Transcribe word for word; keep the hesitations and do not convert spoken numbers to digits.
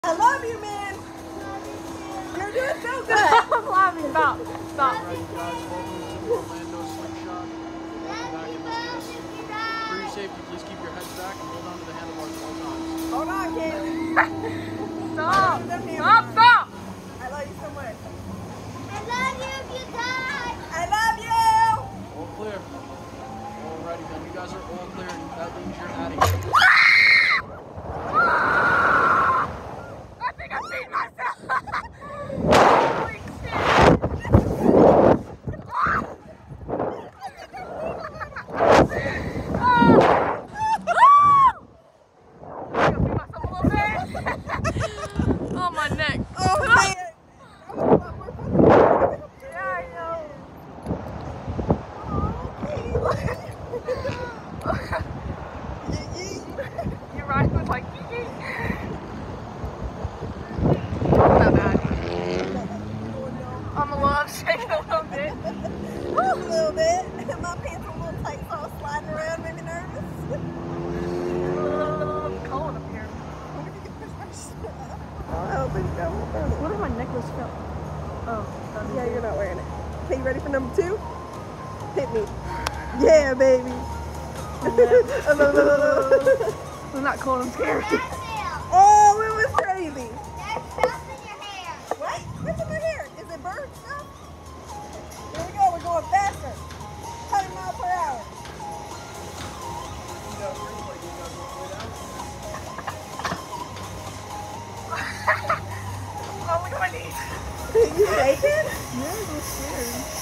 I love you, man. You're doing so good. I'm laughing. Stop. Stop. Alright, you guys, welcome to Orlando Slingshot. Welcome back in this case. For your safety, please keep your heads back and hold on to the handlebars at all times. Hold on, Kayleigh. Stop. Stop. Stop. I love you so much. I love you, you guys. I love you. All clear. Alrighty then, you guys are all clear. That means you're out of here. I think I beat myself. Holy shit. Oh, my neck. Oh, man. Yeah, I know. Your ride was like, hee hee. Not bad. I'm a little shaking a little bit. Just a little bit. My pants are a little tight, so I was sliding around, made me nervous. It's cold up here. Oh, there you go. What if my necklace fell? Oh, Yeah, you're not wearing it. Okay, you ready for number two? Hit me. Yeah, baby. It's not cold, I'm scared. Oh, it was crazy. There's stuff in your hair. What? What's in my hair? Is it bird stuff? Here we go. We're going faster. one hundred miles per hour. You guys ready? Like, you guys want to lay down? Oh, look at my knees. You shaking? Yeah, I'm scared.